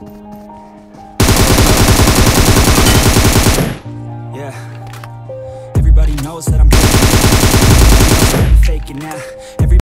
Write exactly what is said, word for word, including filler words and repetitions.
Yeah, everybody knows that I'm faking now. Every